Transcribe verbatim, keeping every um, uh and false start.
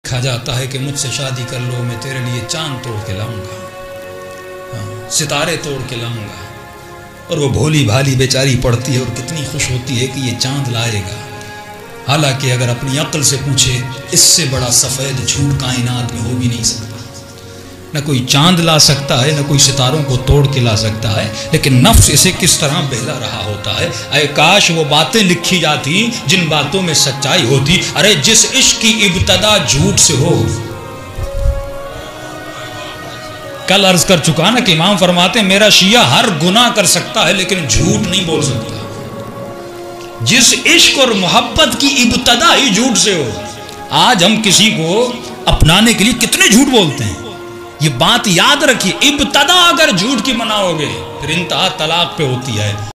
कहा जाता है कि मुझसे शादी कर लो, मैं तेरे लिए चांद तोड़ के लाऊंगा, हाँ, सितारे तोड़ के लाऊंगा। और वो भोली भाली बेचारी पड़ती है और कितनी खुश होती है कि ये चांद लाएगा। हालांकि अगर अपनी अक्ल से पूछे, इससे बड़ा सफ़ेद झूठ कायनात में हो भी नहीं सकता। न कोई चांद ला सकता है, न कोई सितारों को तोड़ के ला सकता है, लेकिन नफ्स इसे किस तरह बहला रहा होता है। अरे काश वो बातें लिखी जाती जिन बातों में सच्चाई होती। अरे जिस इश्क की इब्तदा झूठ से हो, कल अर्ज कर चुका ना कि इमाम फरमाते हैं मेरा शिया हर गुनाह कर सकता है लेकिन झूठ नहीं बोल सकता। जिस इश्क और मोहब्बत की इब्तदा ही झूठ से हो। आज हम किसी को अपनाने के लिए कितने झूठ बोलते हैं, ये बात याद रखिए। इब्तदा अगर झूठ की मनाओगे फिर इंतहा तलाक पे होती है।